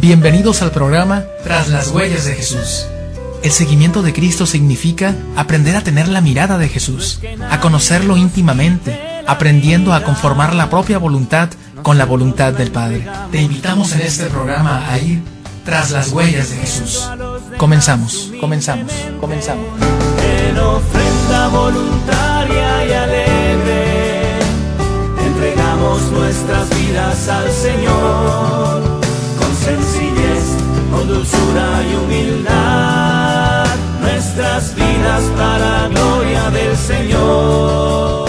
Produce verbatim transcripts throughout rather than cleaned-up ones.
Bienvenidos al programa Tras las Huellas de Jesús. El seguimiento de Cristo significa aprender a tener la mirada de Jesús, a conocerlo íntimamente, aprendiendo a conformar la propia voluntad con la voluntad del Padre. Te invitamos en este programa a ir tras las huellas de Jesús. Comenzamos, comenzamos, comenzamos. En ofrenda voluntaria y alegre, entregamos nuestras vidas al Señor, con sencillez, con dulzura y humildad, nuestras vidas para la gloria del Señor.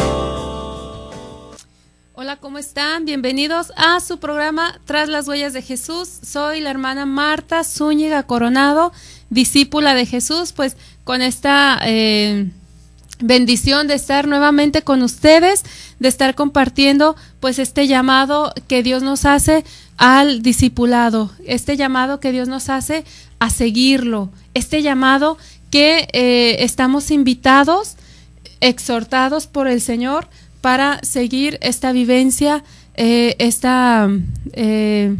Hola, ¿cómo están? Bienvenidos a su programa Tras las Huellas de Jesús. Soy la hermana Marta Zúñiga Coronado, discípula de Jesús, pues con esta eh, bendición de estar nuevamente con ustedes, de estar compartiendo pues este llamado que Dios nos hace al discipulado, este llamado que Dios nos hace a seguirlo, este llamado que eh, estamos invitados, exhortados por el Señor para seguir esta vivencia, eh, esta eh,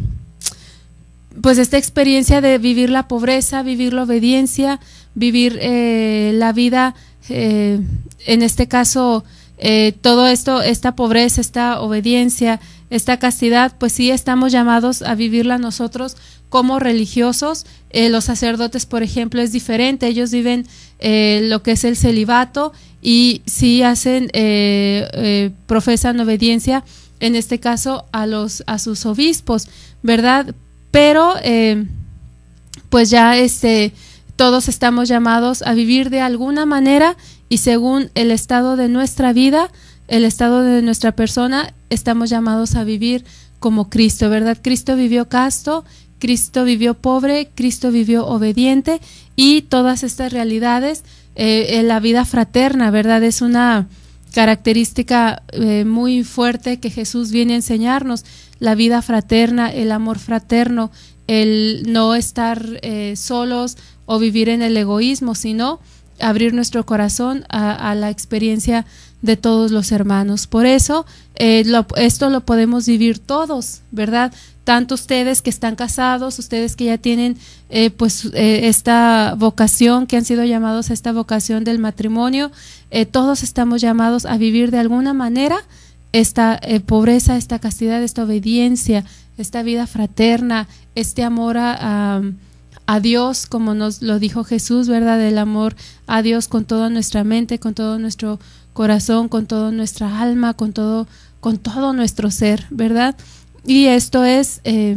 pues esta experiencia de vivir la pobreza, vivir la obediencia, vivir eh, la vida, eh, en este caso, eh, todo esto, esta pobreza, esta obediencia, esta castidad, pues sí estamos llamados a vivirla nosotros como religiosos. Eh, los sacerdotes, por ejemplo, es diferente, ellos viven eh, lo que es el celibato y sí hacen, eh, eh, profesan obediencia, en este caso a los a sus obispos, ¿verdad? Pero eh, pues ya este todos estamos llamados a vivir de alguna manera y según el estado de nuestra vida, el estado de nuestra persona, estamos llamados a vivir como Cristo, ¿verdad? Cristo vivió casto, Cristo vivió pobre, Cristo vivió obediente y todas estas realidades, eh, en la vida fraterna, ¿verdad? Es una característica eh, muy fuerte que Jesús viene a enseñarnos, la vida fraterna, el amor fraterno, el no estar eh, solos o vivir en el egoísmo, sino abrir nuestro corazón a, a la experiencia de todos los hermanos. Por eso eh, lo, esto lo podemos vivir todos, ¿verdad? Tanto ustedes que están casados, ustedes que ya tienen eh, pues eh, esta vocación, que han sido llamados a esta vocación del matrimonio, eh, todos estamos llamados a vivir de alguna manera esta eh, pobreza, esta castidad, esta obediencia, esta vida fraterna, este amor a, a, a Dios, como nos lo dijo Jesús, ¿verdad? El amor a Dios con toda nuestra mente, con todo nuestro corazón, con toda nuestra alma, con todo, con todo nuestro ser, ¿verdad? Y esto es eh,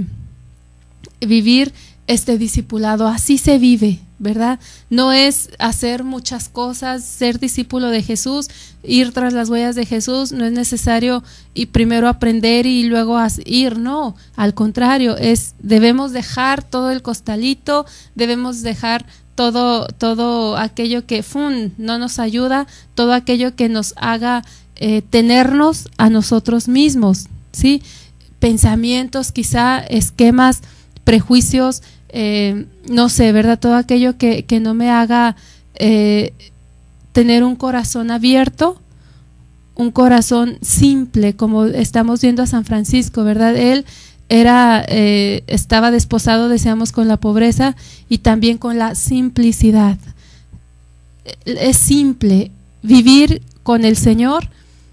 vivir este discipulado, así se vive, ¿verdad? No es hacer muchas cosas, ser discípulo de Jesús, ir tras las huellas de Jesús, no es necesario y primero aprender y luego ir, no, al contrario, es debemos dejar todo el costalito, debemos dejar todo, todo aquello que fun, no nos ayuda, todo aquello que nos haga eh, tenernos a nosotros mismos, ¿sí? Pensamientos, quizá esquemas, prejuicios, eh, no sé, ¿verdad? Todo aquello que, que no me haga eh, tener un corazón abierto, un corazón simple, como estamos viendo a San Francisco, ¿verdad? Él era, eh, estaba desposado, decíamos, con la pobreza y también con la simplicidad. Es simple, vivir con el Señor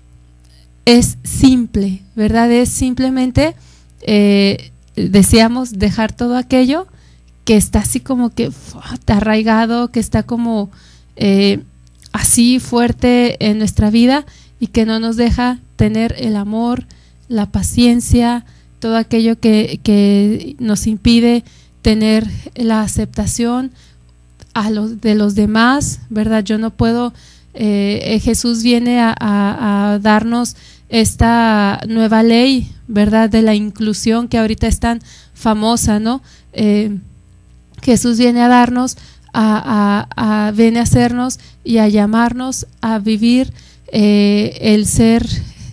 es simple, ¿verdad? Es simplemente, eh, deseamos dejar todo aquello que está así como que arraigado, que está como eh, así fuerte en nuestra vida y que no nos deja tener el amor, la paciencia, todo aquello que, que nos impide tener la aceptación a los, de los demás, ¿verdad? Yo no puedo, eh, Jesús viene a, a, a darnos esta nueva ley, ¿verdad? De la inclusión que ahorita es tan famosa, ¿no? Eh, Jesús viene a darnos, a, a, a, viene a hacernos y a llamarnos a vivir eh, el ser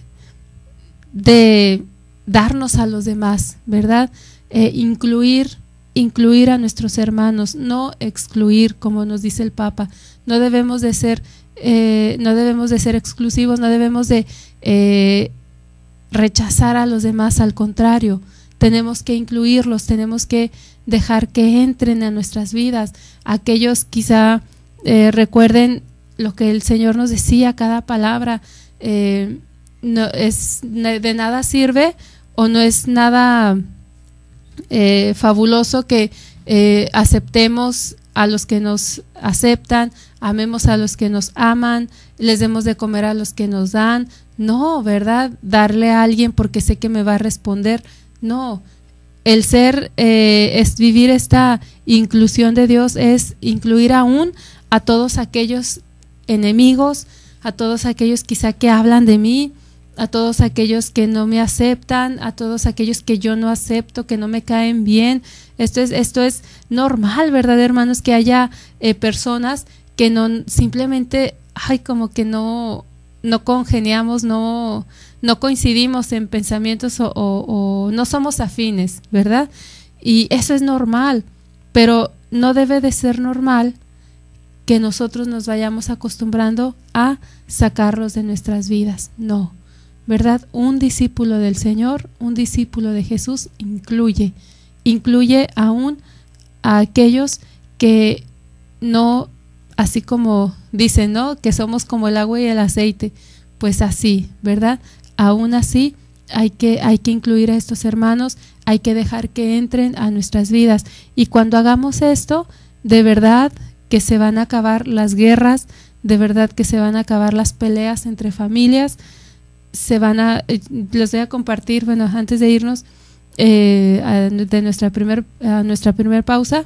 de darnos a los demás, ¿verdad? Eh, incluir, incluir a nuestros hermanos, no excluir, como nos dice el Papa. No debemos de ser, eh, no debemos de ser exclusivos, no debemos de eh, rechazar a los demás, al contrario, tenemos que incluirlos, tenemos que dejar que entren a nuestras vidas. Aquellos quizá eh, recuerden lo que el Señor nos decía, cada palabra, eh, no es de nada sirve o no es nada eh, fabuloso que eh, aceptemos a los que nos aceptan, amemos a los que nos aman, les demos de comer a los que nos dan. No, ¿verdad? Darle a alguien porque sé que me va a responder. No, el ser, eh, es vivir esta inclusión de Dios, es incluir aún a todos aquellos enemigos, a todos aquellos quizá que hablan de mí, a todos aquellos que no me aceptan, a todos aquellos que yo no acepto, que no me caen bien. Esto es, esto es normal, ¿verdad, hermanos? Que haya eh, personas que no simplemente, ay, como que no, no congeniamos, no, no coincidimos en pensamientos o, o, o no somos afines, ¿verdad? Y eso es normal, pero no debe de ser normal que nosotros nos vayamos acostumbrando a sacarlos de nuestras vidas. No, ¿verdad? Un discípulo del Señor, un discípulo de Jesús incluye, incluye aún a aquellos que no, así como dicen, ¿no? Que somos como el agua y el aceite, pues así, ¿verdad? Aún así hay que, hay que incluir a estos hermanos, hay que dejar que entren a nuestras vidas. Y cuando hagamos esto, de verdad que se van a acabar las guerras, de verdad que se van a acabar las peleas entre familias, se van a, eh, les voy a compartir, bueno, antes de irnos eh, a, de nuestra primer, a nuestra primer pausa,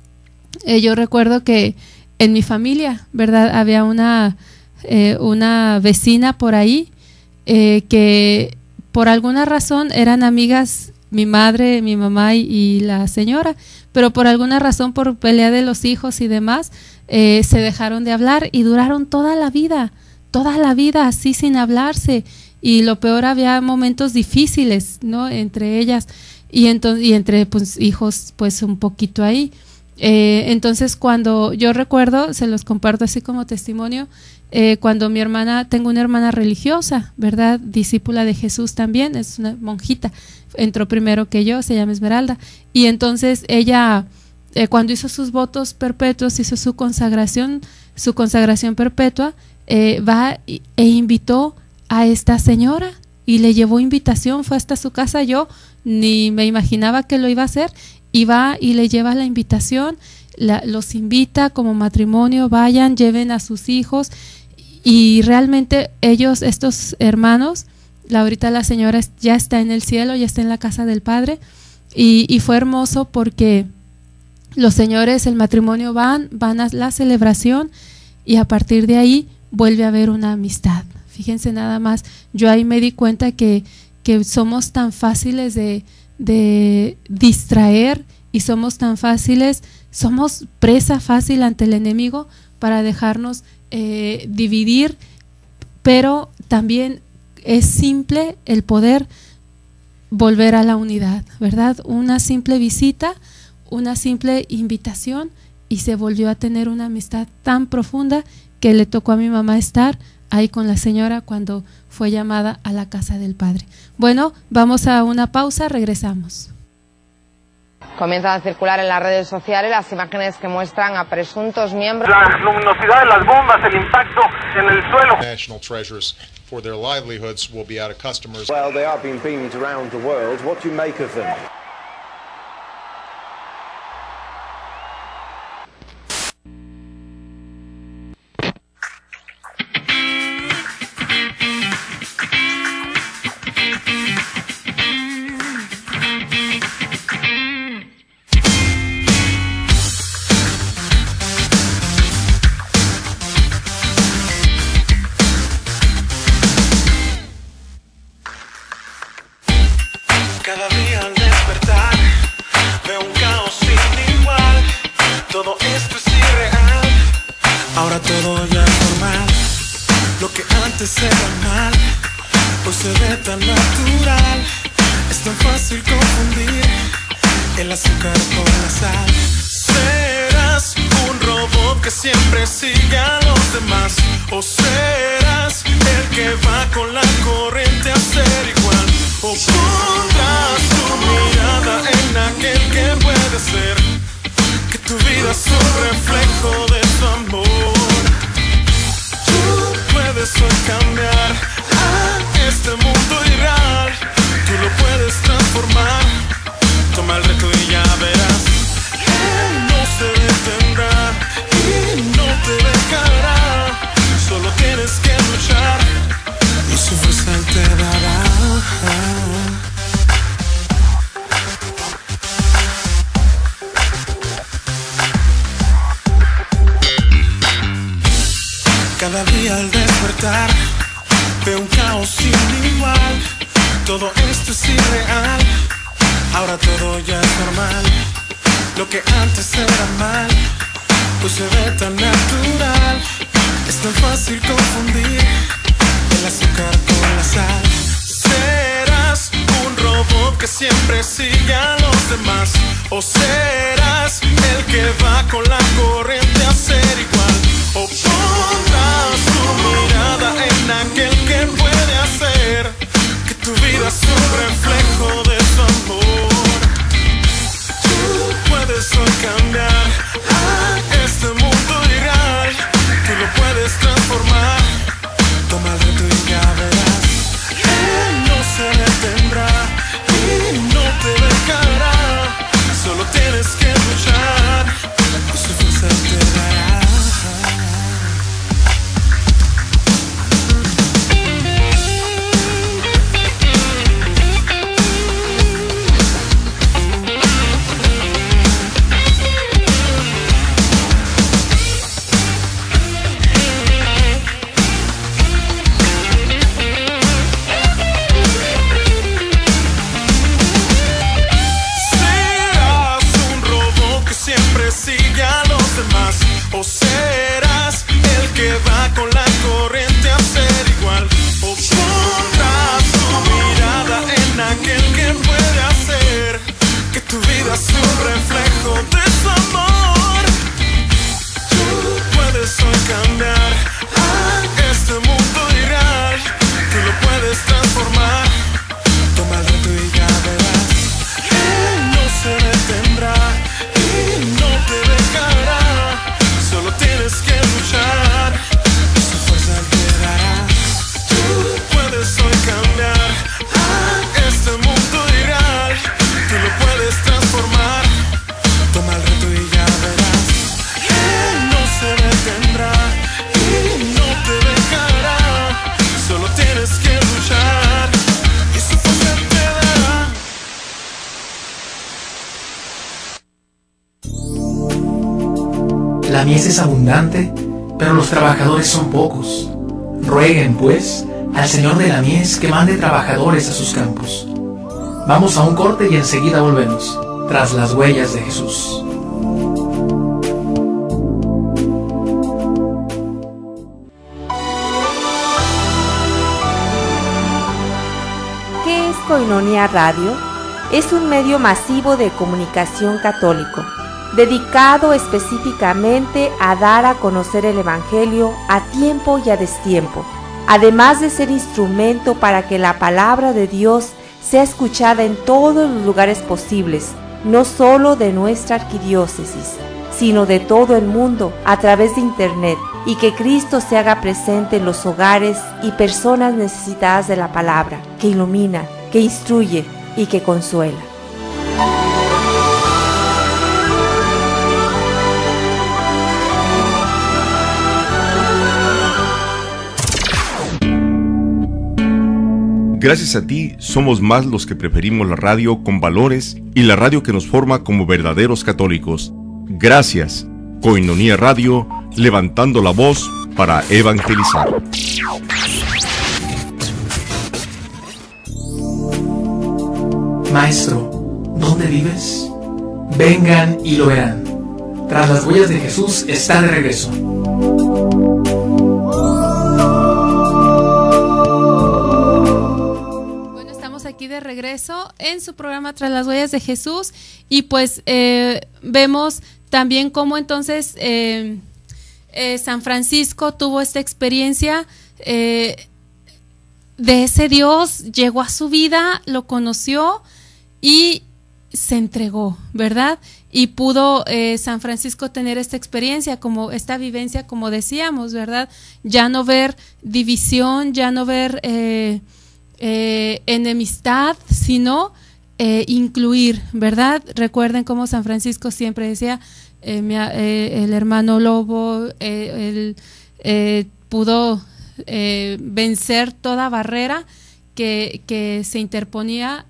eh, yo recuerdo que en mi familia, ¿verdad? Había una, eh, una vecina por ahí eh, que por alguna razón eran amigas, mi madre, mi mamá y, y la señora, pero por alguna razón, por pelea de los hijos y demás, eh, se dejaron de hablar y duraron toda la vida, toda la vida así sin hablarse. Y lo peor, había momentos difíciles, ¿no? Entre ellas y, entonces, y entre pues, hijos, pues un poquito ahí. Eh, entonces, cuando yo recuerdo, se los comparto así como testimonio, eh, cuando mi hermana, tengo una hermana religiosa, ¿verdad? Discípula de Jesús también, es una monjita, entró primero que yo, se llama Esmeralda. Y entonces ella, eh, cuando hizo sus votos perpetuos, hizo su consagración, su consagración perpetua, eh, va e invitó a esta señora y le llevó invitación, fue hasta su casa, yo ni me imaginaba que lo iba a hacer, y va y le lleva la invitación, la, los invita como matrimonio, vayan, lleven a sus hijos, y realmente ellos, estos hermanos, la, ahorita la señora ya está en el cielo, ya está en la casa del Padre, y, y fue hermoso porque los señores, el matrimonio van, van a la celebración y a partir de ahí vuelve a haber una amistad. Fíjense nada más, yo ahí me di cuenta que, que somos tan fáciles de, de distraer y somos tan fáciles, somos presa fácil ante el enemigo para dejarnos eh, dividir, pero también es simple el poder volver a la unidad, ¿verdad? Una simple visita, una simple invitación y se volvió a tener una amistad tan profunda que le tocó a mi mamá estar ahí con la señora cuando fue llamada a la casa del Padre. Bueno, vamos a una pausa, regresamos. Comienzan a circular en las redes sociales las imágenes que muestran a presuntos miembros. La luminosidad de las bombas, el impacto en el suelo. National treasures for their livelihoods will be out of customers. Well, they are being beamed around the world. What do you make of them? Cada día al despertar veo un caos sin igual. Todo esto es irreal. Ahora todo ya es normal. Lo que antes era mal hoy se ve tan natural. Es tan fácil confundir el azúcar con la sal. Serás un robot que siempre sigue a los demás, o serás el que va con la corriente a ser igual. Ocultas tu mirada. vida es un reflejo de su amor. Tú puedes hoy cambiar a este mundo irreal. Tú lo puedes transformar. Toma el reto y ya verás. Él no se detendrá y no te dejará. Solo tienes que luchar y su fuerza Él te dará. Cada día al despertar veo un caos sin igual. Todo esto es irreal. Ahora todo ya es normal. Lo que antes era mal, pues se ve tan natural. Es tan fácil confundir el azúcar con la sal. Serás un robot que siempre sigue a los demás, o serás el que va con la corriente a ser igual. O pondrás tu mirada en aquel que puede hacer que tu vida sea un reflejo de su amor. Tú puedes hoy cambiar a este mundo irreal. Tú lo puedes transformar. Toma el reto y ya verás. Él no se detendrá y no te dejará. Solo tienes que luchar y su fuerza te dará. Sigue a los demás, o serás el que va con la corriente a ser igual. O pondrás tu mirada en aquel que puede hacer que tu vida sea un reflejo de su amor. Tú puedes hoy cambiar a este mundo irreal. Tú lo puedes transformar. Toma el reto y ya verás. Él no se detendrá. No te dejará, solo tienes que luchar, su fuerza te dará. Tú puedes hoy cambiar a este mundo irreal. Tú lo puedes transformar. Toma el reto y ya verás. Él no se detendrá y no te dejará. Solo tienes que luchar y su fuerza te dará. La mies es abundante, pero los trabajadores son pocos. Rueguen, pues, al Señor de la mies que mande trabajadores a sus campos. Vamos a un corte y enseguida volvemos, tras las huellas de Jesús. ¿Qué es Koinonia Radio? Es un medio masivo de comunicación católico, dedicado específicamente a dar a conocer el Evangelio a tiempo y a destiempo, además de ser instrumento para que la palabra de Dios sea escuchada en todos los lugares posibles, no solo de nuestra arquidiócesis, sino de todo el mundo a través de Internet, y que Cristo se haga presente en los hogares y personas necesitadas de la palabra, que ilumina, que instruye y que consuela. Gracias a ti, somos más los que preferimos la radio con valores y la radio que nos forma como verdaderos católicos. Gracias, Koinonia Radio, levantando la voz para evangelizar. Maestro, ¿dónde vives? Vengan y lo verán. Tras las huellas de Jesús está de regreso. Aquí de regreso en su programa Tras las huellas de Jesús, y pues eh, vemos también cómo entonces eh, eh, San Francisco tuvo esta experiencia eh, de ese Dios, llegó a su vida, lo conoció y se entregó, ¿verdad? Y pudo eh, San Francisco tener esta experiencia, como esta vivencia, como decíamos, ¿verdad? Ya no ver división, ya no ver eh, eh, enemistad, sino eh, incluir, ¿verdad? Recuerden cómo San Francisco siempre decía, eh, mi, eh, el hermano Lobo, eh, el, eh, pudo eh, vencer toda barrera que, que se interponía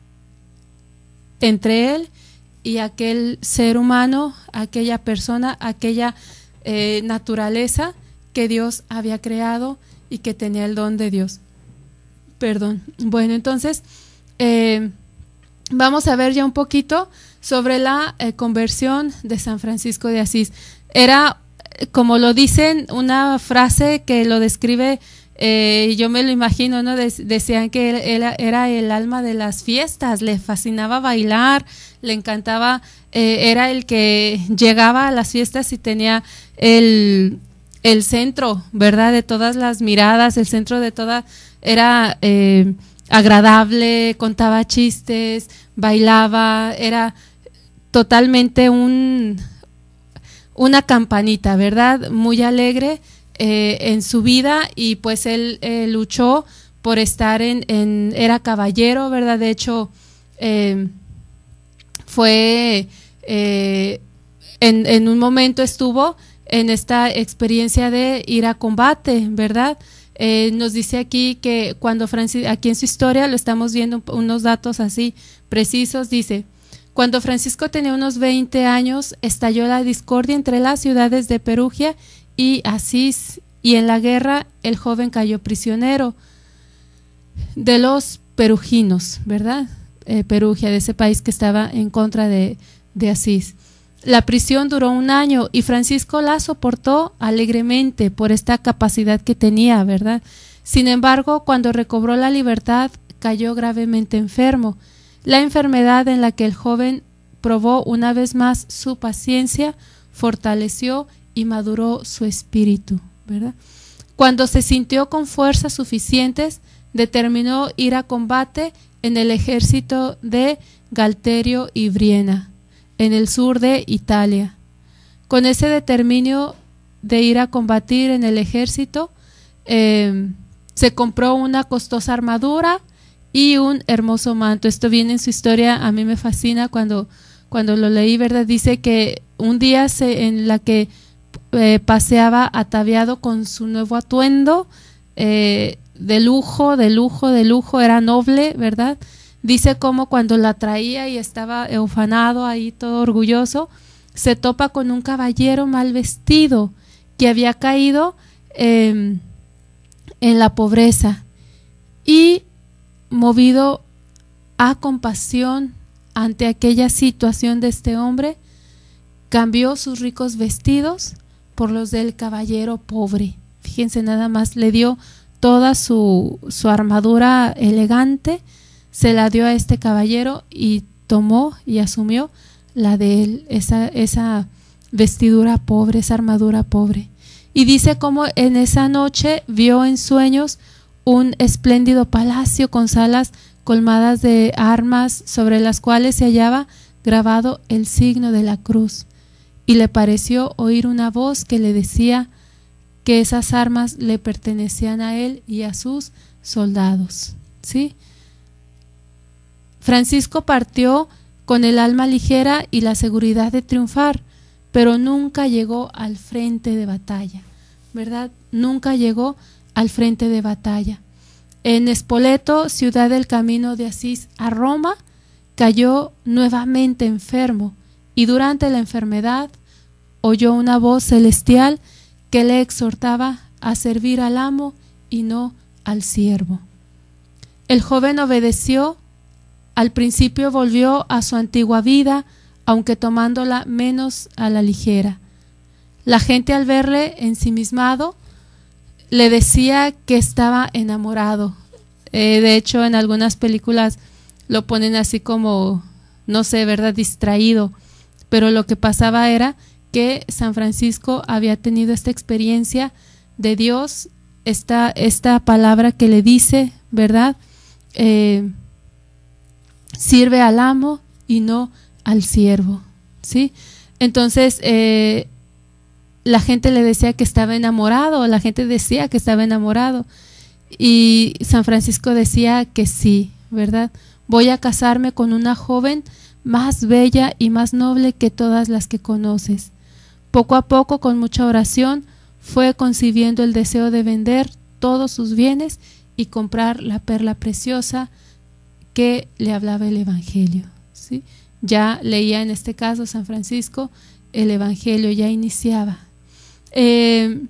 entre él y aquel ser humano, aquella persona, aquella eh, naturaleza que Dios había creado y que tenía el don de Dios. Perdón. Bueno, entonces eh, vamos a ver ya un poquito sobre la eh, conversión de San Francisco de Asís. Era, como lo dicen, una frase que lo describe, eh, yo me lo imagino, ¿no? De, decían que él, él era el alma de las fiestas, le fascinaba bailar, le encantaba, eh, era el que llegaba a las fiestas y tenía el, el centro, ¿verdad? De todas las miradas, el centro de toda, era eh, agradable, contaba chistes, bailaba, era totalmente un, una campanita, ¿verdad? Muy alegre eh, en su vida, y pues él eh, luchó por estar en, en, era caballero, ¿verdad? De hecho, eh, fue, eh, en, en un momento estuvo en esta experiencia de ir a combate, ¿verdad? Eh, nos dice aquí que cuando Francisco, aquí en su historia lo estamos viendo unos datos así precisos, dice: cuando Francisco tenía unos veinte años, estalló la discordia entre las ciudades de Perugia y Asís, y en la guerra el joven cayó prisionero de los peruginos, ¿verdad? Eh, Perugia, de ese país que estaba en contra de, de Asís. La prisión duró un año y Francisco la soportó alegremente por esta capacidad que tenía, ¿verdad? Sin embargo, cuando recobró la libertad, cayó gravemente enfermo. La enfermedad en la que el joven probó una vez más su paciencia, fortaleció y maduró su espíritu, ¿verdad? Cuando se sintió con fuerzas suficientes, determinó ir a combate en el ejército de Galterio y Briena, en el sur de Italia. Con ese determinio de ir a combatir en el ejército, eh, se compró una costosa armadura y un hermoso manto. Esto viene en su historia, a mí me fascina cuando, cuando lo leí, ¿verdad? Dice que un día se, en la que eh, paseaba ataviado con su nuevo atuendo, eh, de lujo, de lujo, de lujo, era noble, ¿verdad? Dice como cuando la traía y estaba eufanado ahí todo orgulloso, se topa con un caballero mal vestido que había caído eh, en la pobreza, y movido a compasión ante aquella situación de este hombre, cambió sus ricos vestidos por los del caballero pobre. Fíjense nada más, le dio toda su, su armadura elegante, se la dio a este caballero y tomó y asumió la de él, esa, esa vestidura pobre, esa armadura pobre. Y dice cómo en esa noche vio en sueños un espléndido palacio con salas colmadas de armas, sobre las cuales se hallaba grabado el signo de la cruz, y le pareció oír una voz que le decía que esas armas le pertenecían a él y a sus soldados, ¿sí? Francisco partió con el alma ligera y la seguridad de triunfar, pero nunca llegó al frente de batalla, ¿verdad? Nunca llegó al frente de batalla. En Spoleto, ciudad del camino de Asís a Roma, cayó nuevamente enfermo, y durante la enfermedad oyó una voz celestial que le exhortaba a servir al amo y no al siervo. El joven obedeció. Al principio volvió a su antigua vida, aunque tomándola menos a la ligera. La gente, al verle ensimismado, le decía que estaba enamorado. Eh, de hecho, en algunas películas lo ponen así como, no sé, ¿verdad?, distraído. Pero lo que pasaba era que San Francisco había tenido esta experiencia de Dios, esta, esta palabra que le dice, ¿verdad?, eh, sirve al amo y no al siervo, ¿sí? Entonces, eh, la gente le decía que estaba enamorado, la gente decía que estaba enamorado, y San Francisco decía que sí, ¿verdad? Voy a casarme con una joven más bella y más noble que todas las que conoces. Poco a poco, con mucha oración, fue concibiendo el deseo de vender todos sus bienes y comprar la perla preciosa que le hablaba el Evangelio, ¿sí? Ya leía en este caso San Francisco el Evangelio, ya iniciaba. Eh,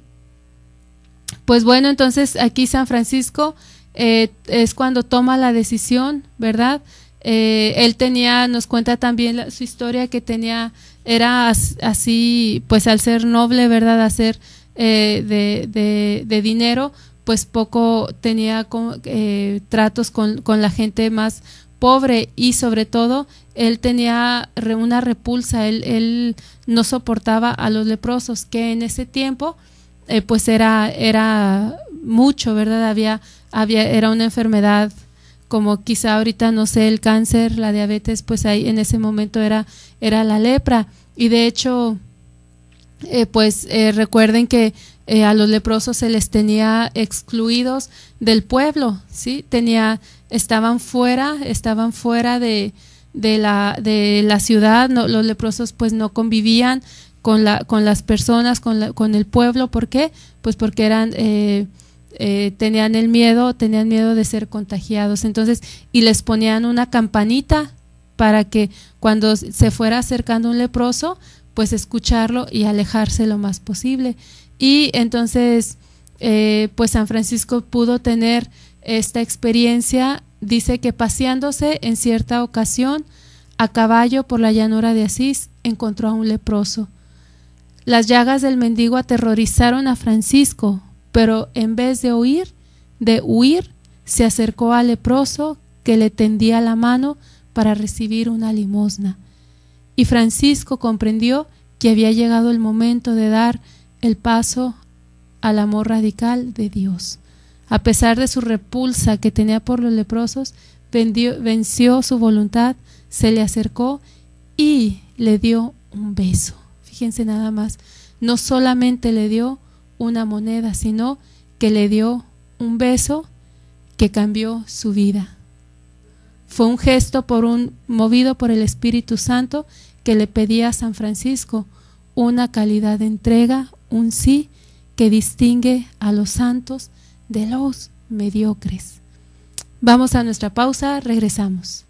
pues bueno, entonces aquí San Francisco eh, es cuando toma la decisión, ¿verdad? Eh, él tenía, nos cuenta también la, su historia, que tenía, era así, pues al ser noble, ¿verdad? A ser eh, de, de, de dinero, pues poco tenía con, eh, tratos con, con la gente más pobre, y sobre todo él tenía una repulsa, él, él no soportaba a los leprosos, que en ese tiempo eh, pues era, era mucho, ¿verdad? Había, había, era una enfermedad como quizá ahorita, no sé, el cáncer, la diabetes, pues ahí en ese momento era, era la lepra. Y de hecho, eh, pues eh, recuerden que eh, a los leprosos se les tenía excluidos del pueblo, ¿sí? Tenía, estaban fuera, estaban fuera de, de, la, de la ciudad, no, los leprosos pues no convivían con, la, con las personas, con, la, con el pueblo. ¿Por qué? Pues porque eran... Eh, Eh, tenían el miedo, tenían miedo de ser contagiados. Entonces, y les ponían una campanita para que cuando se fuera acercando un leproso, pues escucharlo y alejarse lo más posible. Y entonces, eh, pues San Francisco pudo tener esta experiencia. Dice que paseándose en cierta ocasión a caballo por la llanura de Asís, encontró a un leproso. Las llagas del mendigo aterrorizaron a Francisco, pero en vez de huir, de huir, se acercó al leproso, que le tendía la mano para recibir una limosna. Y Francisco comprendió que había llegado el momento de dar el paso al amor radical de Dios. A pesar de su repulsa que tenía por los leprosos, vendió, venció su voluntad, se le acercó y le dio un beso. Fíjense nada más, no solamente le dio una moneda, sino que le dio un beso que cambió su vida. Fue un gesto por un, movido por el Espíritu Santo, que le pedía a San Francisco una calidad de entrega, un sí que distingue a los santos de los mediocres. Vamos a nuestra pausa, regresamos.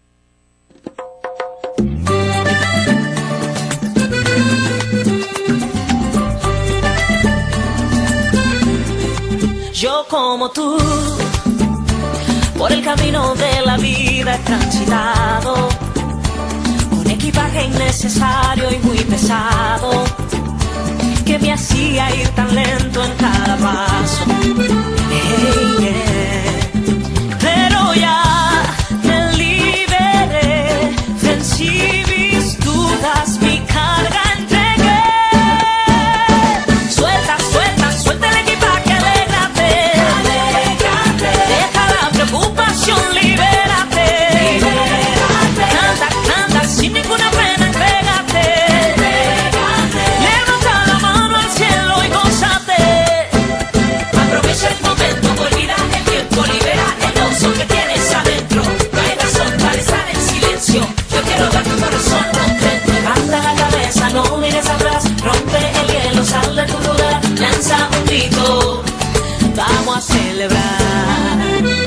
Yo como tú, por el camino de la vida he transitado, con equipaje innecesario y muy pesado, que me hacía ir tan lento en cada paso. Hey, yeah. Pero ya me liberé, vencí mis dudas, mi carga entregué. Suelta, suelta, suelta el equipaje, alégrate. Alégrate. Deja la preocupación, libérate. Libérate. Canta, canta, sin ninguna pena, entrégate. Entrégate. Levanta la mano al cielo y gózate. Aprovecha el momento, olvida el tiempo, libera el gozo que tienes adentro. No hay razón para estar en silencio. Yo quiero ver tu corazón contento. Levanta la cabeza, no mires atrás. Rompe el hielo, sal de tu lugar. Lanza un grito, vamos a celebrar.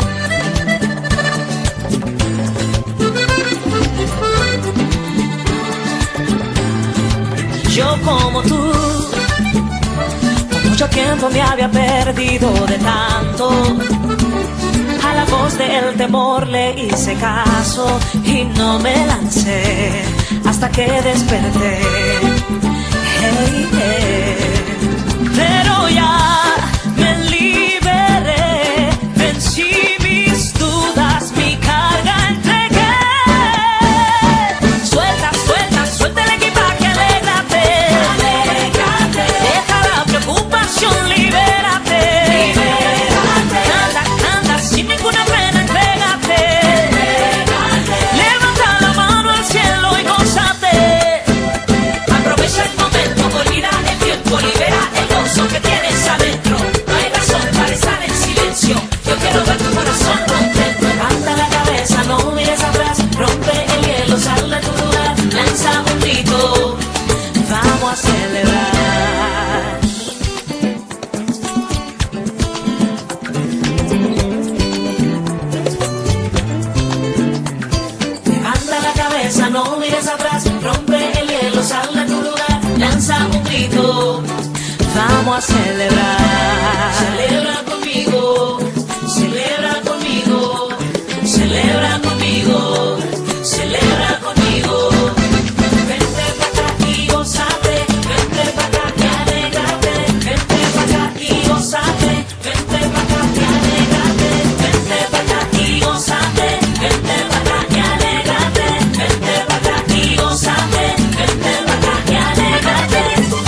Yo como tú, por mucho tiempo me había perdido de tanto. A la voz del temor le hice caso y no me lancé hasta que desperté. Hey, hey. Pero ya me liberé, vencí mis dudas, mi carga entregué. Suelta, suelta, suelta el equipaje, alégrate. Alégrate. Deja la preocupación, libérate. Libérate. Canta, canta, sin ninguna pena, entrégate. Entrégate. Levanta la mano al cielo y goza. atrás, rompe el hielo, sal de tu lugar, lanza un grito, vamos a celebrar. Celebra conmigo, celebra conmigo, celebra conmigo, celebra conmigo. Vente pa' acá y gozate, vente pa' acá y alegrate, vente pa' acá y gozate, vente pa' acá y alegrate, vente pa' acá y gozate, vente pa' acá y alegrate, vente pa' acá y gozate, vente pa' acá y alegrate.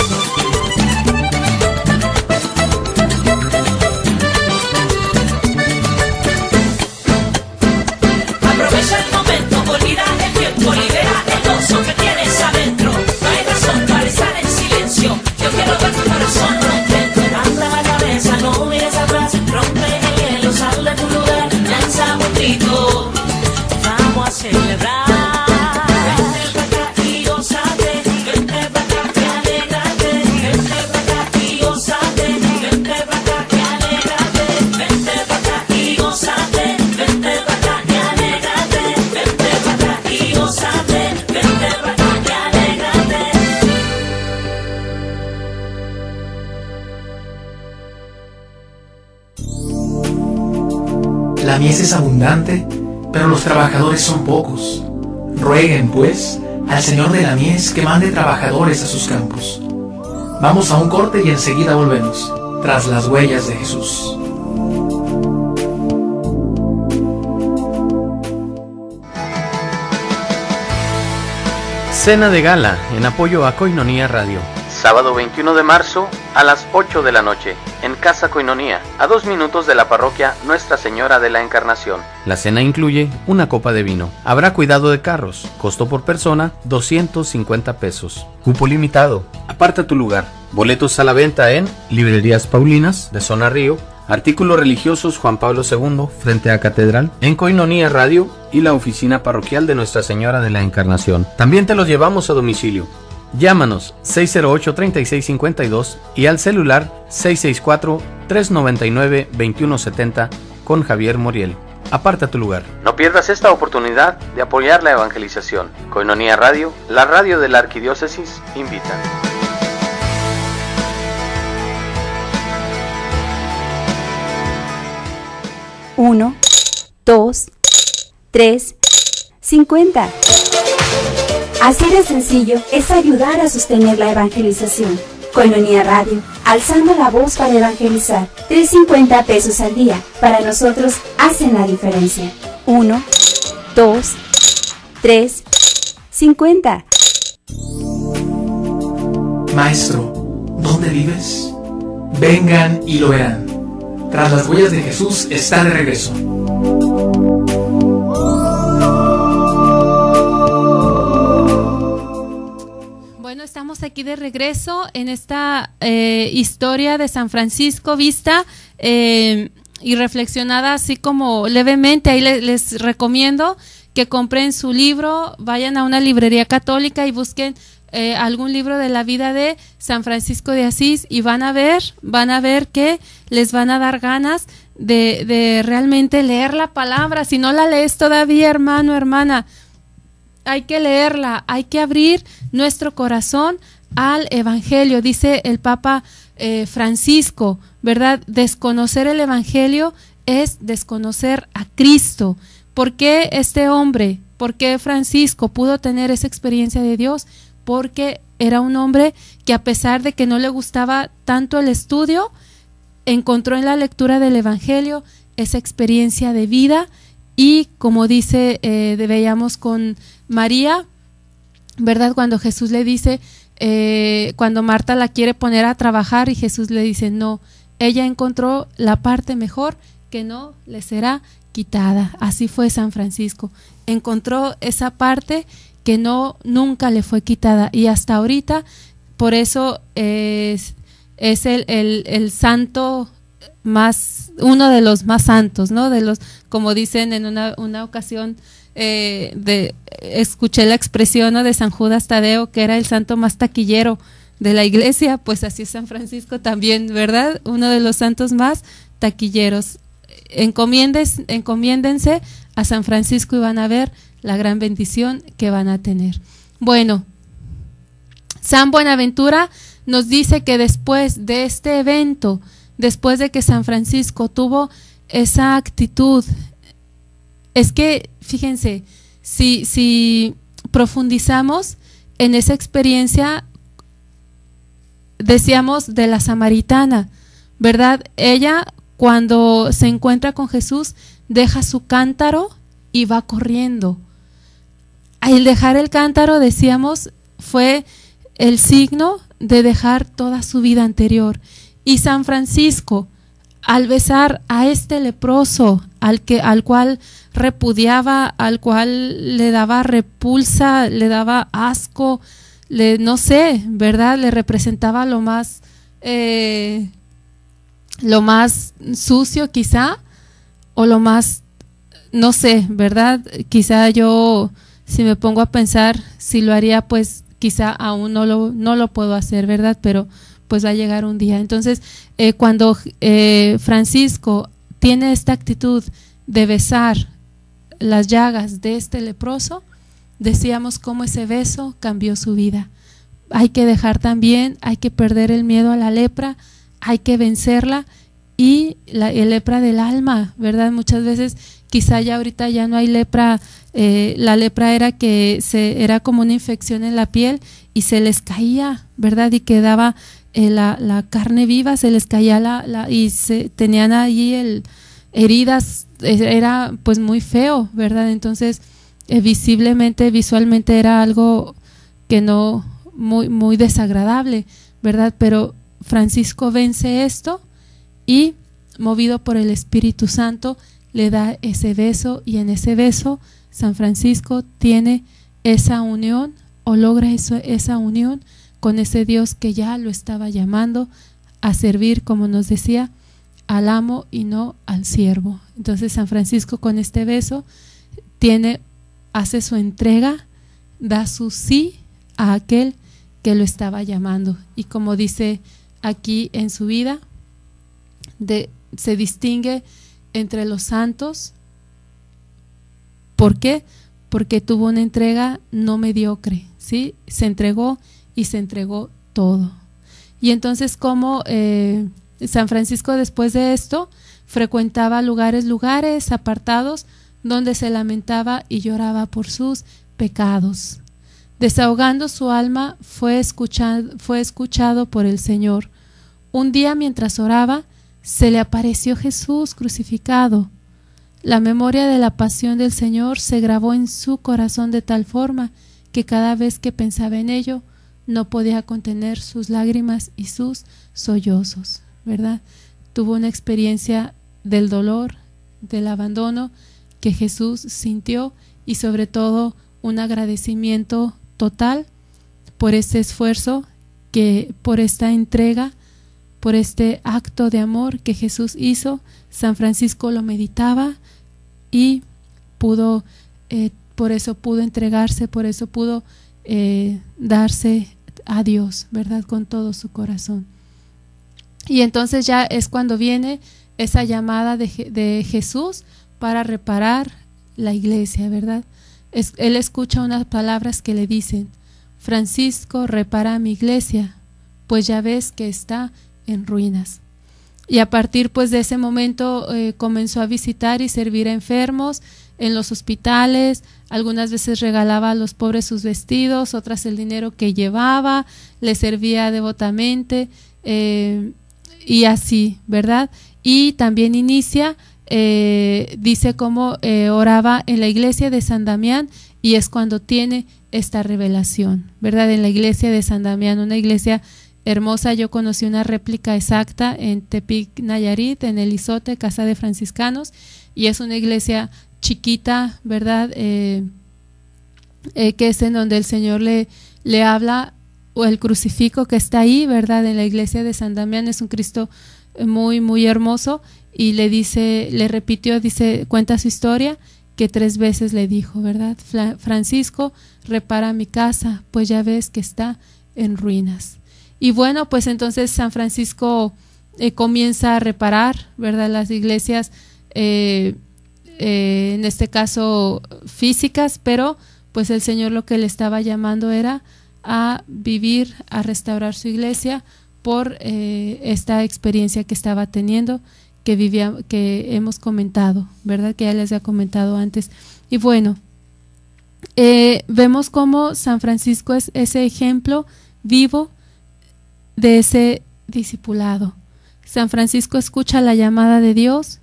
Aprovecha el momento, olvida el tiempo, libera el gozo que tienes adentro. No hay razón para estar en silencio. Yo quiero ver tu corazón contento. Levanta la cabeza, no mires atrás, rompe el hielo, sal de tu lugar, lanza un grito, vamos a celebrar. Vente pa' acá y gozate, vente pa' acá y alegrate, vente pa' acá y gozate, vente pa' acá y alegrate, vente pa' acá y gozate, vente pa' acá y alegrate, vente pa' acá y gozate, vente pa' acá y alegrate. La mies es abundante, pero los trabajadores son pocos. Rueguen, pues, al Señor de la mies que mande trabajadores a sus campos. Vamos a un corte y enseguida volvemos, tras las huellas de Jesús. Cena de gala en apoyo a Koinonia Radio. Sábado veintiuno de marzo a las ocho de la noche, en Casa Koinonia, a dos minutos de la parroquia Nuestra Señora de la Encarnación. La cena incluye una copa de vino. Habrá cuidado de carros. Costo por persona, doscientos cincuenta pesos. Cupo limitado. Aparta tu lugar. Boletos a la venta en Librerías Paulinas, de Zona Río, Artículos Religiosos Juan Pablo segundo, frente a Catedral, en Koinonia Radio y la oficina parroquial de Nuestra Señora de la Encarnación. También te los llevamos a domicilio. Llámanos seis cero ocho, treinta y seis cincuenta y dos y al celular seis seis cuatro, tres nueve nueve, veintiuno setenta con Javier Moriel. Aparta tu lugar. No pierdas esta oportunidad de apoyar la evangelización. Koinonia Radio, la radio de la Arquidiócesis, invita. Uno, dos, tres, cincuenta. Así de sencillo es ayudar a sostener la evangelización. Koinonia Radio, alzando la voz para evangelizar. tres cincuenta pesos al día, para nosotros hacen la diferencia. Uno, dos, tres, cincuenta. Maestro, ¿dónde vives? Vengan y lo verán. Tras las huellas de Jesús está de regreso. Bueno, estamos aquí de regreso en esta eh, historia de San Francisco vista eh, y reflexionada así como levemente. Ahí les, les recomiendo que compren su libro, vayan a una librería católica y busquen eh, algún libro de la vida de San Francisco de Asís y van a ver, van a ver que les van a dar ganas de, de realmente leer la palabra. Si no la lees todavía, hermano, hermana, hay que leerla, hay que abrir nuestro corazón al Evangelio. Dice el Papa eh, Francisco, ¿verdad? Desconocer el Evangelio es desconocer a Cristo. ¿Por qué este hombre, por qué Francisco pudo tener esa experiencia de Dios? Porque era un hombre que, a pesar de que no le gustaba tanto el estudio, encontró en la lectura del Evangelio esa experiencia de vida. Y como dice, eh, veíamos con María, ¿verdad? Cuando Jesús le dice, eh, cuando Marta la quiere poner a trabajar y Jesús le dice, no, ella encontró la parte mejor que no le será quitada. Así fue San Francisco, encontró esa parte que no, nunca le fue quitada y hasta ahorita, por eso es, es el, el, el santo más, uno de los más santos, ¿no? De los, como dicen en una, una ocasión, eh, de, escuché la expresión, ¿no?, de San Judas Tadeo, que era el santo más taquillero de la iglesia. Pues así es San Francisco también, ¿verdad? Uno de los santos más taquilleros. Encomiendes, encomiéndense a San Francisco y van a ver la gran bendición que van a tener. Bueno, San Buenaventura nos dice que después de este evento, después de que San Francisco tuvo esa actitud, es que, fíjense, si, si profundizamos en esa experiencia, decíamos de la samaritana, ¿verdad? Ella, cuando se encuentra con Jesús, deja su cántaro y va corriendo. Al dejar el cántaro, decíamos, fue el signo de dejar toda su vida anterior. Y San Francisco, al besar a este leproso, al que, al cual repudiaba, al cual le daba repulsa, le daba asco, le, no sé, ¿verdad? Le representaba lo más, eh, lo más sucio quizá, o lo más, no sé, ¿verdad? Quizá yo, si me pongo a pensar, si lo haría, pues quizá aún no lo, no lo puedo hacer, ¿verdad? Pero pues va a llegar un día. Entonces, eh, cuando eh, Francisco tiene esta actitud de besar las llagas de este leproso, decíamos cómo ese beso cambió su vida. Hay que dejar también, hay que perder el miedo a la lepra, hay que vencerla, y la el lepra del alma, ¿verdad? Muchas veces, quizá ya ahorita ya no hay lepra, eh, la lepra era que se era como una infección en la piel y se les caía, ¿verdad? Y quedaba eh, la, la carne viva, se les caía la, la y se tenían ahí el heridas, era pues muy feo, ¿verdad? Entonces, eh, visiblemente, visualmente era algo que no, muy, muy desagradable, ¿verdad? Pero Francisco vence esto y, movido por el Espíritu Santo, le da ese beso, y en ese beso San Francisco tiene esa unión, o logra eso, esa unión con ese Dios que ya lo estaba llamando a servir, como nos decía, al amo y no al siervo. Entonces San Francisco, con este beso, tiene, hace su entrega, da su sí a aquel que lo estaba llamando, y como dice aquí en su vida, de, se distingue entre los santos. ¿Por qué? Porque tuvo una entrega no mediocre, ¿sí? Se entregó y se entregó todo. Y entonces, como eh, San Francisco, después de esto, frecuentaba lugares, lugares apartados, donde se lamentaba y lloraba por sus pecados. Desahogando su alma, fue escuchado, fue escuchado por el Señor. Un día, mientras oraba, se le apareció Jesús crucificado. La memoria de la pasión del Señor se grabó en su corazón de tal forma que cada vez que pensaba en ello, no podía contener sus lágrimas y sus sollozos, ¿verdad? Tuvo una experiencia del dolor, del abandono que Jesús sintió, y sobre todo un agradecimiento total por este esfuerzo, que por esta entrega, por este acto de amor que Jesús hizo. San Francisco lo meditaba y pudo, eh, por eso pudo entregarse, por eso pudo eh, darse a Dios, ¿verdad? Con todo su corazón. Y entonces ya es cuando viene esa llamada de, de Jesús para reparar la iglesia, ¿verdad? Es, él escucha unas palabras que le dicen: Francisco, repara mi iglesia, pues ya ves que está en ruinas. Y a partir pues de ese momento eh, comenzó a visitar y servir a enfermos en los hospitales. Algunas veces regalaba a los pobres sus vestidos, otras el dinero que llevaba, le servía devotamente, eh, y así, ¿verdad? Y también inicia, eh, dice cómo eh, oraba en la iglesia de San Damián, y es cuando tiene esta revelación, ¿verdad? En la iglesia de San Damián, una iglesia hermosa. Yo conocí una réplica exacta en Tepic, Nayarit, en el Izote, Casa de Franciscanos, y es una iglesia chiquita, ¿verdad? Eh, eh, que es en donde el Señor le, le habla, o el crucifijo que está ahí, ¿verdad? En la iglesia de San Damián es un Cristo muy, muy hermoso, y le dice, le repitió, dice, cuenta su historia, que tres veces le dijo, ¿verdad? Francisco, repara mi casa, pues ya ves que está en ruinas. Y bueno, pues entonces San Francisco eh, comienza a reparar, ¿verdad? Las iglesias, eh, eh, en este caso físicas, pero pues el Señor lo que le estaba llamando era a vivir, a restaurar su iglesia por eh, esta experiencia que estaba teniendo, que vivía, que hemos comentado, ¿verdad? Que ya les había comentado antes. Y bueno, eh, vemos cómo San Francisco es ese ejemplo vivo de ese discipulado. San Francisco escucha la llamada de Dios,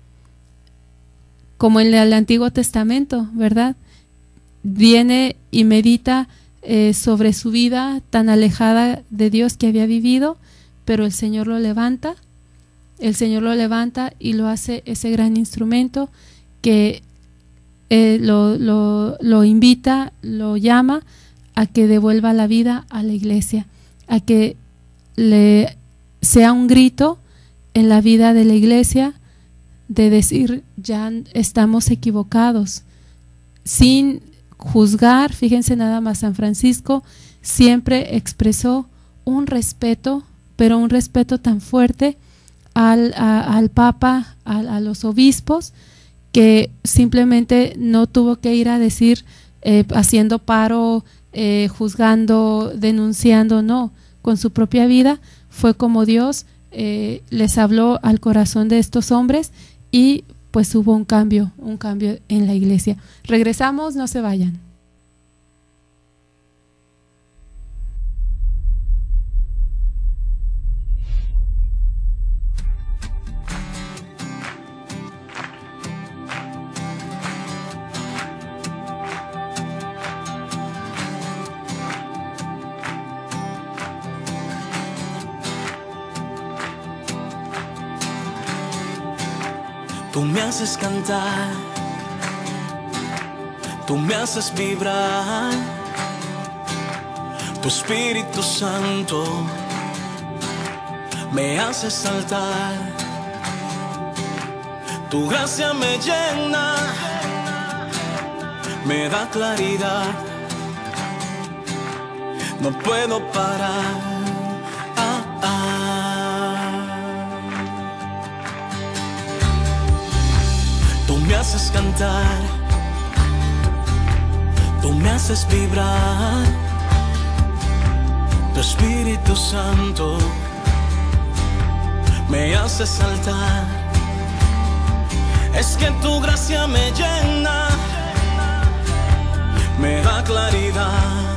como en el Antiguo Testamento, ¿verdad? Viene y medita eh, sobre su vida tan alejada de Dios que había vivido, pero el Señor lo levanta, el Señor lo levanta y lo hace ese gran instrumento que eh, lo, lo, lo invita, lo llama a que devuelva la vida a la iglesia, a que le sea un grito en la vida de la iglesia de decir, ya estamos equivocados, sin juzgar. Fíjense nada más, San Francisco siempre expresó un respeto, pero un respeto tan fuerte al, a, al Papa, a, a los obispos, que simplemente no tuvo que ir a decir eh, haciendo paro, eh, juzgando, denunciando, no, con su propia vida fue como Dios eh, les habló al corazón de estos hombres y pues hubo un cambio, un cambio en la iglesia. Regresamos, no se vayan. Tú me haces cantar, tú me haces vibrar, tu Espíritu Santo me hace saltar, tu gracia me llena, me da claridad, no puedo parar. Tú me haces cantar, tú me haces vibrar, tu Espíritu Santo me hace saltar. Es que tu gracia me llena, me da claridad,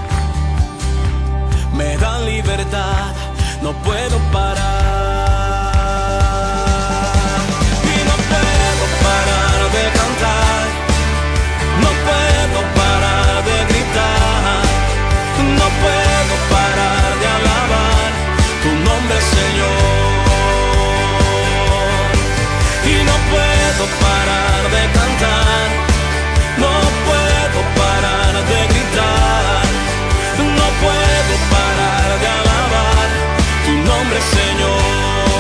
me da libertad, no puedo parar. Parar de cantar, no puedo parar de gritar, no puedo parar de alabar tu nombre, Señor. Y no puedo parar de cantar, no puedo parar de gritar, no puedo parar de alabar tu nombre, Señor.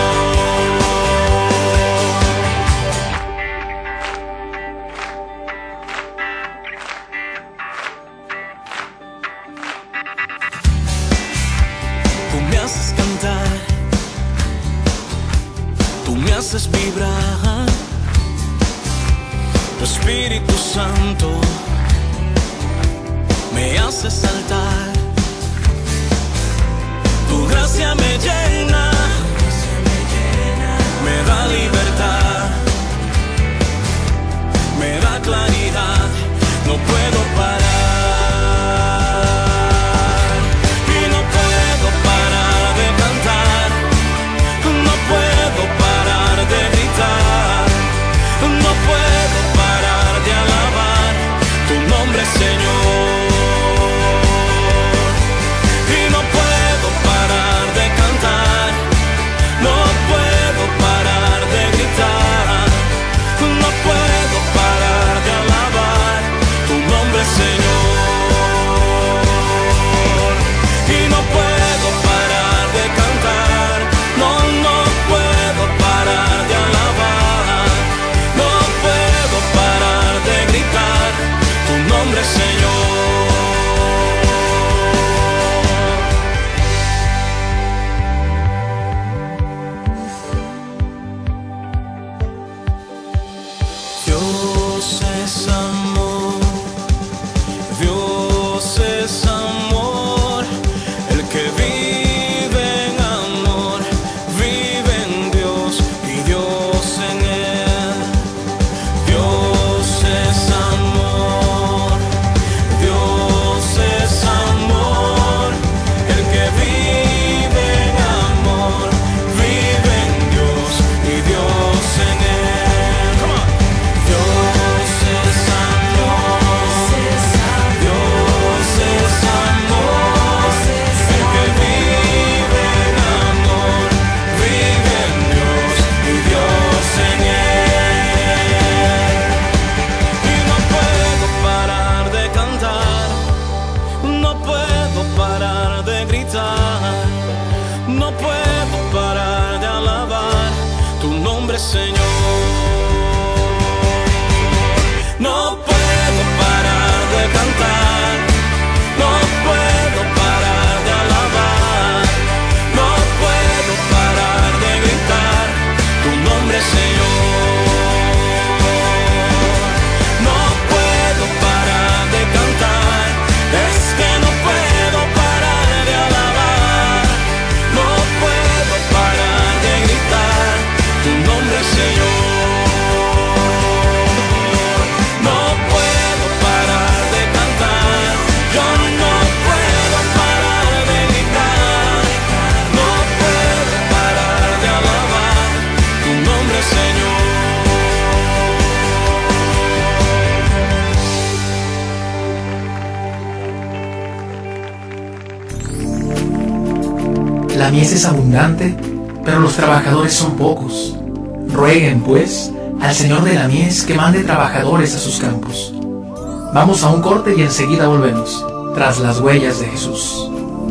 Haces vibrar, tu Espíritu Santo me hace saltar, tu gracia me llena, me da libertad, me da claridad, no puedo parar. Y no puedo parar de cantar, no puedo parar de gritar, no puedo parar de alabar tu nombre, Señor. Y no puedo parar de cantar, no puedo parar de gritar, no puedo parar de alabar tu nombre, Señor. Y no puedo parar de cantar, no, no puedo parar de alabar, no puedo parar de gritar tu nombre, Señor. Dios es amor, mies es abundante, pero los trabajadores son pocos. Rueguen, pues, al Señor de la mies que mande trabajadores a sus campos. Vamos a un corte y enseguida volvemos, tras las huellas de Jesús.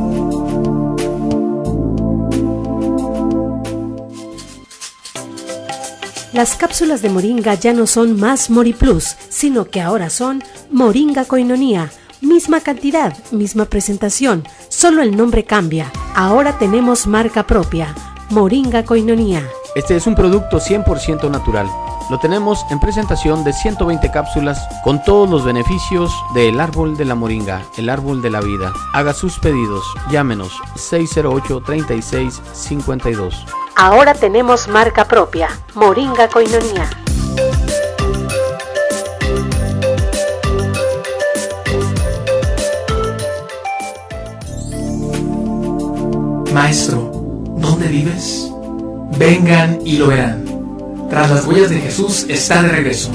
Las cápsulas de Moringa ya no son más MoriPlus, sino que ahora son Moringa Koinonia. Misma cantidad, misma presentación, solo el nombre cambia. Ahora tenemos marca propia, Moringa Koinonia. Este es un producto cien por ciento natural. Lo tenemos en presentación de ciento veinte cápsulas con todos los beneficios del árbol de la moringa, el árbol de la vida. Haga sus pedidos, llámenos seis cero ocho, treinta y seis, cincuenta y dos. Ahora tenemos marca propia, Moringa Koinonia. Maestro, ¿dónde vives? Vengan y lo verán. Tras las huellas de Jesús está de regreso.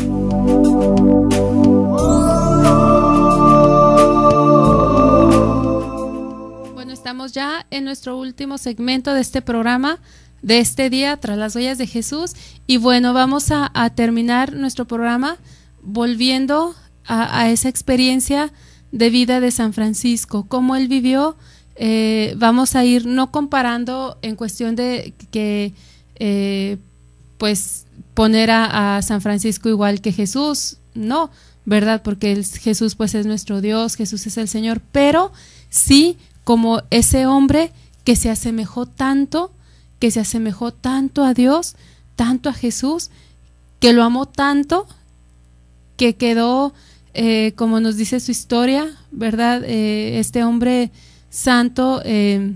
Bueno, estamos ya en nuestro último segmento de este programa, de este día, Tras las huellas de Jesús. Y bueno, vamos a, a terminar nuestro programa volviendo a, a esa experiencia de vida de San Francisco, cómo él vivió. Eh, vamos a ir no comparando en cuestión de que eh, pues poner a, a San Francisco igual que Jesús, no, ¿verdad? Porque el, Jesús pues es nuestro Dios, Jesús es el Señor, pero sí como ese hombre que se asemejó tanto, que se asemejó tanto a Dios, tanto a Jesús, que lo amó tanto, que quedó, eh, como nos dice su historia, ¿verdad? Eh, este hombre santo eh,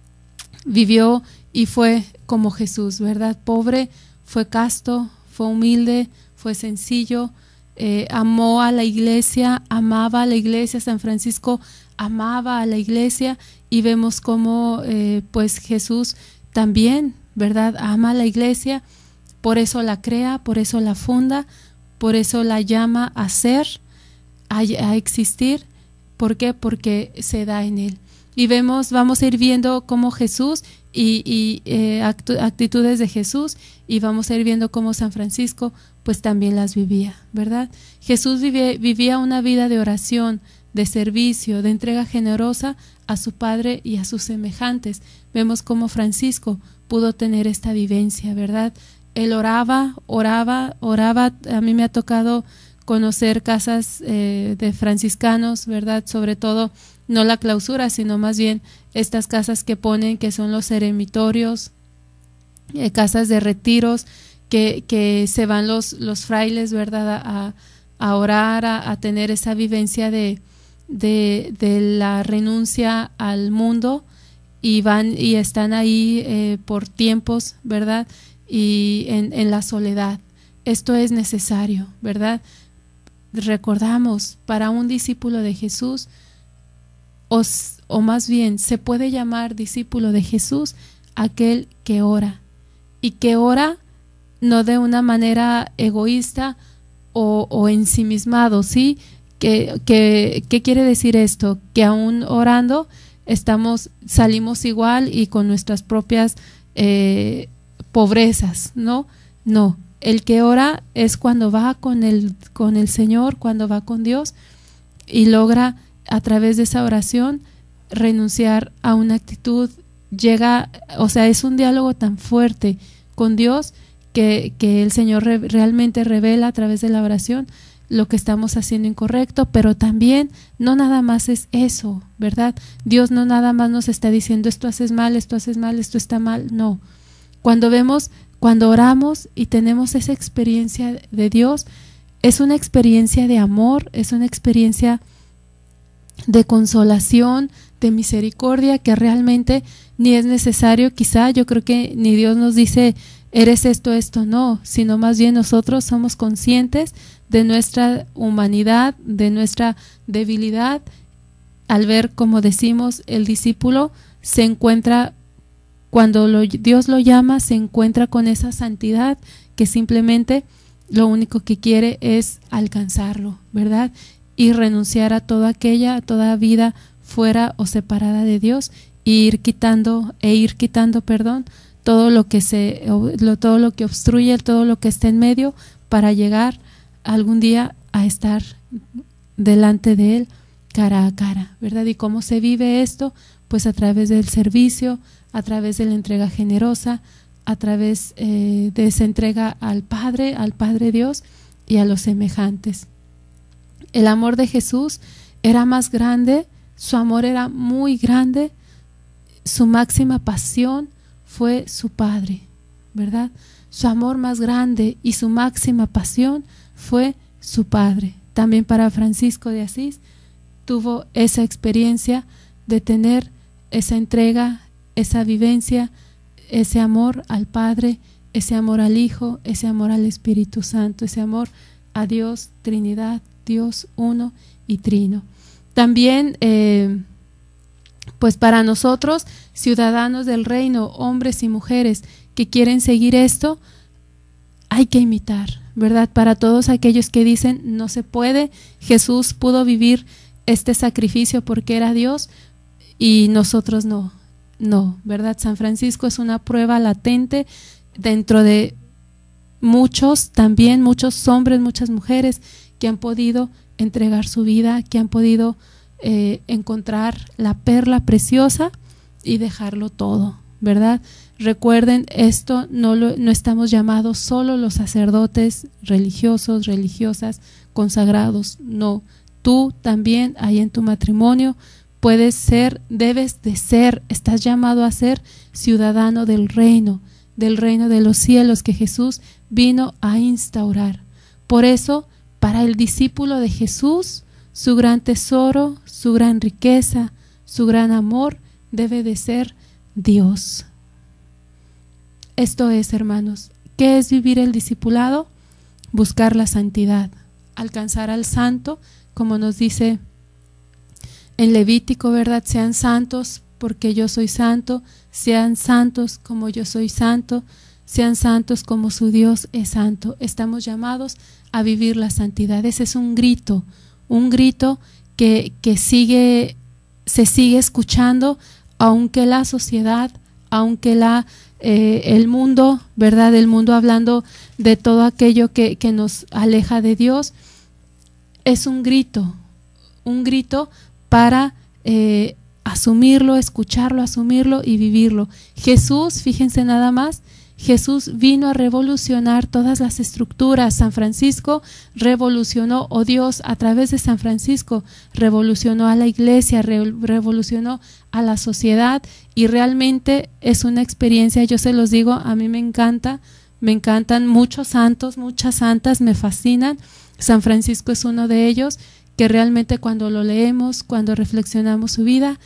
vivió y fue como Jesús, ¿verdad? Pobre, fue casto, fue humilde, fue sencillo, eh, amó a la iglesia, amaba a la iglesia. San Francisco amaba a la iglesia y vemos cómo eh, pues Jesús también, ¿verdad? Ama a la iglesia, por eso la crea, por eso la funda, por eso la llama a ser, a, a existir. ¿Por qué? Porque se da en él. Y vemos, vamos a ir viendo cómo Jesús y, y eh, actu, actitudes de Jesús, y vamos a ir viendo cómo San Francisco pues también las vivía, ¿verdad? Jesús vivía, vivía una vida de oración, de servicio, de entrega generosa a su Padre y a sus semejantes. Vemos cómo Francisco pudo tener esta vivencia, ¿verdad? Él oraba, oraba, oraba. A mí me ha tocado conocer casas eh, de franciscanos, ¿verdad? Sobre todo no la clausura, sino más bien estas casas que ponen, que son los eremitorios, eh, casas de retiros, que, que se van los, los frailes, ¿verdad? A, a orar, a, a tener esa vivencia de, de, de la renuncia al mundo, y van y están ahí eh, por tiempos, ¿verdad? Y en, en la soledad. Esto es necesario, ¿verdad? Recordamos, para un discípulo de Jesús, O, o más bien se puede llamar discípulo de Jesús aquel que ora, y que ora no de una manera egoísta o, o ensimismado, ¿sí? ¿Qué que, que quiere decir esto? Que aún orando estamos, salimos igual y con nuestras propias eh, pobrezas, ¿no? No, el que ora es cuando va con el, con el Señor, cuando va con Dios y logra a través de esa oración renunciar a una actitud, llega, o sea, es un diálogo tan fuerte con Dios que, que el Señor re, realmente revela a través de la oración lo que estamos haciendo incorrecto, pero también no nada más es eso, ¿verdad? Dios no nada más nos está diciendo esto haces mal, esto haces mal, esto está mal, no. Cuando vemos, cuando oramos y tenemos esa experiencia de Dios, es una experiencia de amor, es una experiencia de consolación, de misericordia, que realmente ni es necesario, quizá yo creo que ni Dios nos dice eres esto, esto, no, sino más bien nosotros somos conscientes de nuestra humanidad, de nuestra debilidad, al ver, como decimos, el discípulo se encuentra, cuando lo, Dios lo llama, se encuentra con esa santidad que simplemente lo único que quiere es alcanzarlo, ¿verdad? Y renunciar a toda aquella, a toda vida fuera o separada de Dios, ir quitando e ir quitando, perdón, todo lo que se lo, todo lo que obstruye, todo lo que está en medio, para llegar algún día a estar delante de él cara a cara, ¿verdad? ¿Y cómo se vive esto? Pues a través del servicio, a través de la entrega generosa, a través eh, de esa entrega al Padre, al Padre Dios y a los semejantes. El amor de Jesús era más grande, su amor era muy grande, su máxima pasión fue su Padre, ¿verdad? Su amor más grande y su máxima pasión fue su Padre. También para Francisco de Asís tuvo esa experiencia de tener esa entrega, esa vivencia, ese amor al Padre, ese amor al Hijo, ese amor al Espíritu Santo, ese amor a Dios, Trinidad, Dios uno y trino. También, eh, pues para nosotros, ciudadanos del reino, hombres y mujeres que quieren seguir esto, hay que imitar, ¿verdad? Para todos aquellos que dicen no se puede, Jesús pudo vivir este sacrificio porque era Dios y nosotros no, no, ¿verdad? San Francisco es una prueba latente dentro de muchos, también muchos hombres, muchas mujeres que han podido entregar su vida, que han podido eh, encontrar la perla preciosa y dejarlo todo, ¿verdad? Recuerden, esto no, lo, no estamos llamados solo los sacerdotes religiosos, religiosas, consagrados, no. Tú también ahí en tu matrimonio puedes ser, debes de ser, estás llamado a ser ciudadano del reino, del reino de los cielos que Jesús vino a instaurar. Por eso, para el discípulo de Jesús, su gran tesoro, su gran riqueza, su gran amor debe de ser Dios. Esto es, hermanos, ¿qué es vivir el discipulado? Buscar la santidad, alcanzar al santo, como nos dice en Levítico, ¿verdad? Sean santos porque yo soy santo, sean santos como yo soy santo, sean santos como su Dios es santo. Estamos llamados a vivir la santidad. Ese es un grito, un grito que, que sigue, se sigue escuchando, aunque la sociedad, aunque la, eh, el mundo, ¿verdad? El mundo hablando de todo aquello que, que nos aleja de Dios, es un grito, un grito para eh, asumirlo, escucharlo, asumirlo y vivirlo. Jesús, fíjense nada más, Jesús vino a revolucionar todas las estructuras. San Francisco revolucionó, o Dios a través de San Francisco revolucionó a la iglesia, re, revolucionó a la sociedad, y realmente es una experiencia, yo se los digo, a mí me encanta, me encantan muchos santos, muchas santas, me fascinan. San Francisco es uno de ellos, que realmente cuando lo leemos, cuando reflexionamos su vida,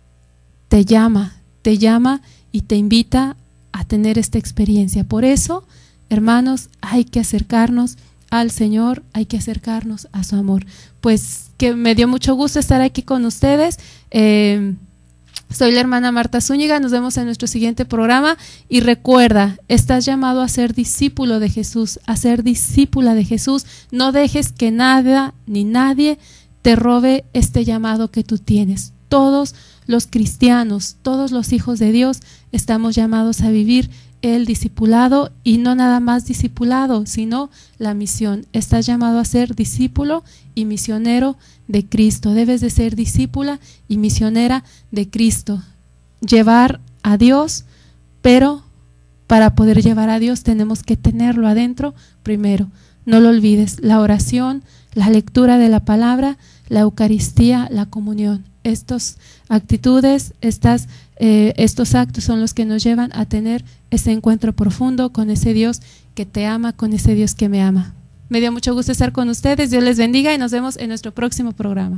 te llama, te llama y te invita a tener esta experiencia. Por eso, hermanos, hay que acercarnos al Señor, hay que acercarnos a su amor. Pues que me dio mucho gusto estar aquí con ustedes. Eh, soy la hermana Marta Zúñiga, nos vemos en nuestro siguiente programa, y recuerda, estás llamado a ser discípulo de Jesús, a ser discípula de Jesús. No dejes que nada ni nadie te robe este llamado que tú tienes. Todos los cristianos, todos los hijos de Dios estamos llamados a vivir el discipulado, y no nada más discipulado, sino la misión. Estás llamado a ser discípulo y misionero de Cristo. Debes de ser discípula y misionera de Cristo. Llevar a Dios, pero para poder llevar a Dios tenemos que tenerlo adentro primero. No lo olvides, la oración, la lectura de la palabra, la Eucaristía, la comunión. Estas actitudes, estas, eh, estos actos son los que nos llevan a tener ese encuentro profundo con ese Dios que te ama, con ese Dios que me ama. Me dio mucho gusto estar con ustedes. Dios les bendiga y nos vemos en nuestro próximo programa.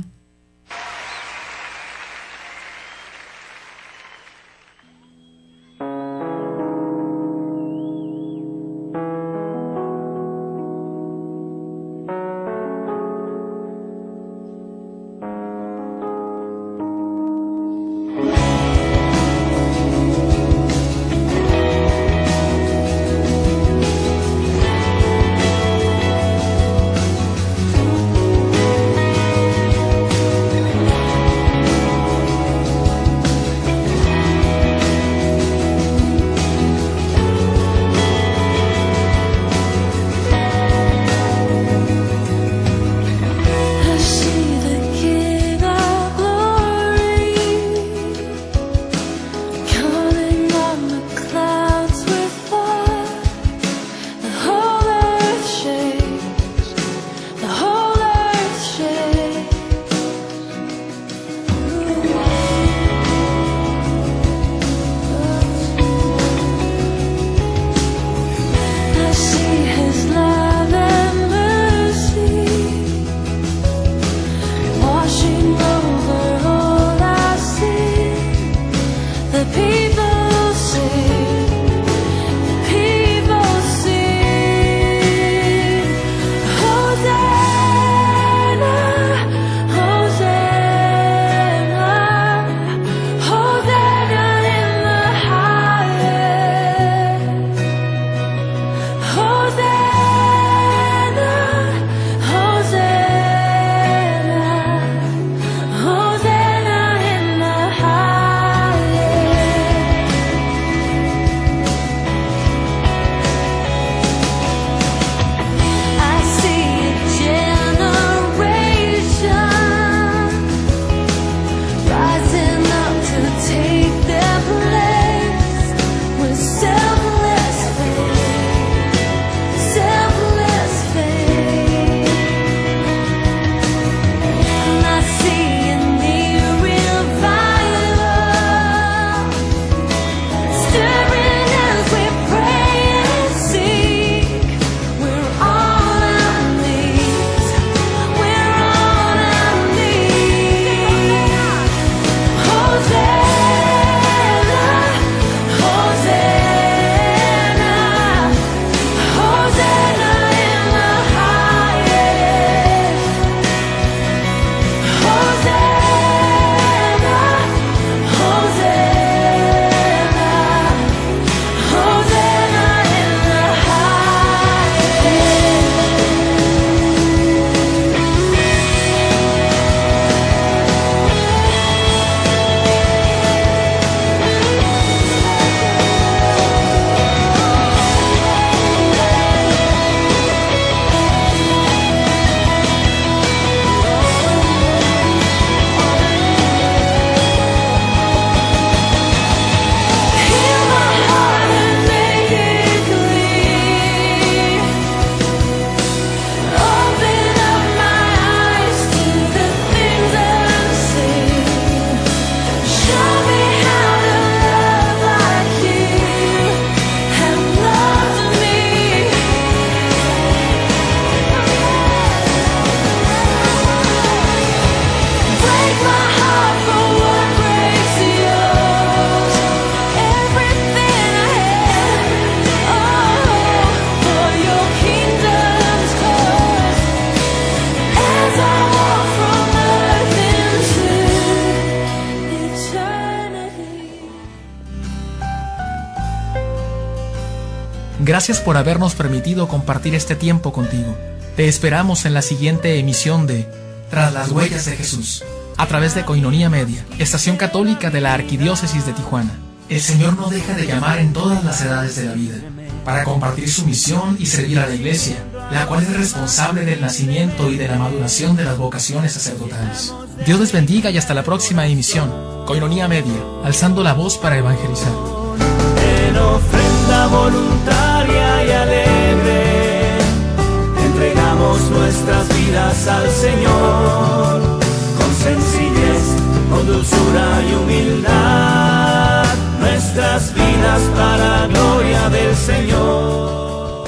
Gracias por habernos permitido compartir este tiempo contigo. Te esperamos en la siguiente emisión de Tras las Huellas de Jesús, a través de Koinonia Media, estación católica de la Arquidiócesis de Tijuana. El Señor no deja de llamar en todas las edades de la vida, para compartir su misión y servir a la Iglesia, la cual es responsable del nacimiento y de la maduración de las vocaciones sacerdotales. Dios les bendiga y hasta la próxima emisión. Koinonia Media, alzando la voz para evangelizar. En ofrenda voluntaria y alegre, entregamos nuestras vidas al Señor, con sencillez, con dulzura y humildad, nuestras vidas para gloria del Señor.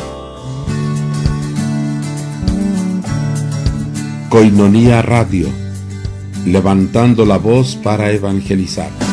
Koinonia Radio, levantando la voz para evangelizar.